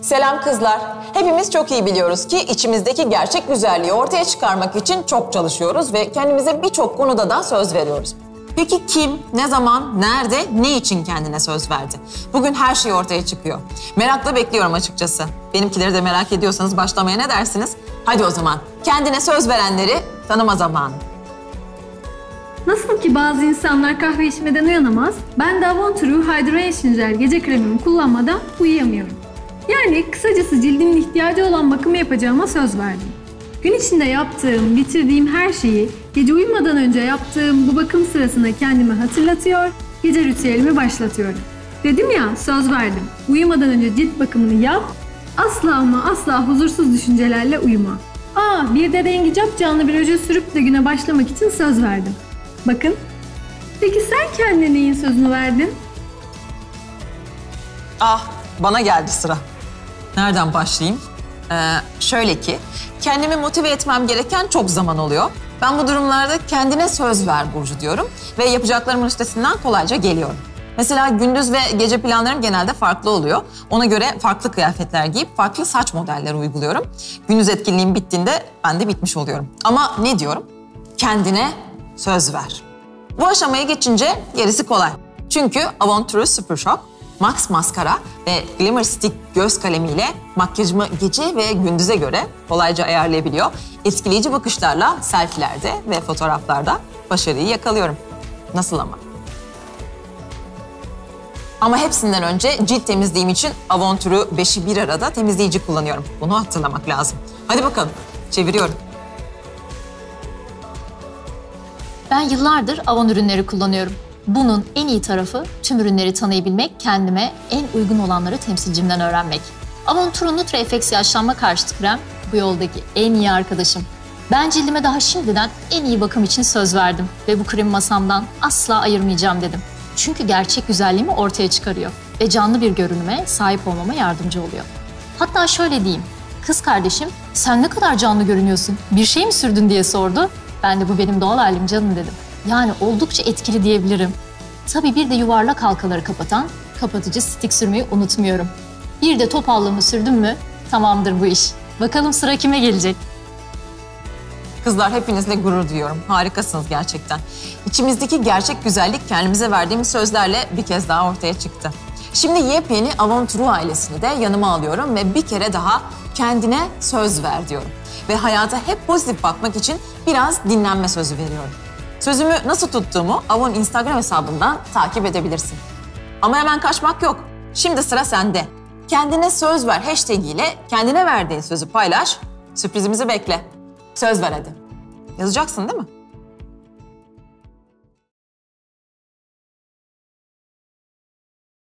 Selam kızlar. Hepimiz çok iyi biliyoruz ki içimizdeki gerçek güzelliği ortaya çıkarmak için çok çalışıyoruz ve kendimize birçok konuda da söz veriyoruz. Peki kim, ne zaman, nerede, ne için kendine söz verdi? Bugün her şey ortaya çıkıyor. Merakla bekliyorum açıkçası. Benimkileri de merak ediyorsanız başlamaya ne dersiniz? Hadi o zaman kendine söz verenleri tanıma zamanı. Nasıl ki bazı insanlar kahve içmeden uyanamaz, ben de Avon True Hydration Gel gece kremimi kullanmadan uyuyamıyorum. Yani kısacası cildimin ihtiyacı olan bakımı yapacağıma söz verdim. Gün içinde yaptığım, bitirdiğim her şeyi gece uyumadan önce yaptığım bu bakım sırasında kendime hatırlatıyor, gece ritüelimi başlatıyorum. Dedim ya, söz verdim. Uyumadan önce cilt bakımını yap, asla ama asla huzursuz düşüncelerle uyuma. Bir de rengi capcanlı bir oje sürüp de güne başlamak için söz verdim. Bakın, peki sen kendine neyin sözünü verdin? Bana geldi sıra. Nereden başlayayım? Şöyle ki, kendimi motive etmem gereken çok zaman oluyor. Ben bu durumlarda kendine söz ver Burcu diyorum ve yapacaklarımın üstesinden kolayca geliyorum. Mesela gündüz ve gece planlarım genelde farklı oluyor. Ona göre farklı kıyafetler giyip farklı saç modelleri uyguluyorum. Gündüz etkinliğim bittiğinde ben de bitmiş oluyorum. Ama ne diyorum? Kendine söz ver. Bu aşamaya geçince gerisi kolay. Çünkü Avon True Super Shock, Max Maskara ve Glimmer Stick göz kalemiyle makyajımı gece ve gündüze göre kolayca ayarlayabiliyor. Etkileyici bakışlarla selfielerde ve fotoğraflarda başarıyı yakalıyorum. Nasıl ama? Ama hepsinden önce cilt temizliğim için Avon True 5'i bir arada temizleyici kullanıyorum. Bunu hatırlamak lazım. Hadi bakalım, çeviriyorum. Ben yıllardır Avon ürünleri kullanıyorum. Bunun en iyi tarafı tüm ürünleri tanıyabilmek, kendime en uygun olanları temsilcimden öğrenmek. Avon True Nutra FX yaşlanma karşıtı krem bu yoldaki en iyi arkadaşım. Ben cildime daha şimdiden en iyi bakım için söz verdim ve bu kremi masamdan asla ayırmayacağım dedim. Çünkü gerçek güzelliğimi ortaya çıkarıyor ve canlı bir görünüme sahip olmama yardımcı oluyor. Hatta şöyle diyeyim, kız kardeşim sen ne kadar canlı görünüyorsun, bir şey mi sürdün diye sordu. Ben de bu benim doğal halim canım dedim. Yani oldukça etkili diyebilirim. Tabii bir de yuvarlak halkaları kapatan kapatıcı stik sürmeyi unutmuyorum. Bir de topallığımı sürdüm mü tamamdır bu iş. Bakalım sıra kime gelecek? Kızlar hepinizle gurur duyuyorum. Harikasınız gerçekten. İçimizdeki gerçek güzellik kendimize verdiğimiz sözlerle bir kez daha ortaya çıktı. Şimdi yepyeni Avon True ailesini de yanıma alıyorum ve bir kere daha kendine söz ver diyorum. Ve hayata hep pozitif bakmak için biraz dinlenme sözü veriyorum. Sözümü nasıl tuttuğumu Avon Instagram hesabından takip edebilirsin. Ama hemen kaçmak yok. Şimdi sıra sende. Kendine söz ver hashtag ile kendine verdiğin sözü paylaş, sürprizimizi bekle. Söz ver hadi. Yazacaksın değil mi?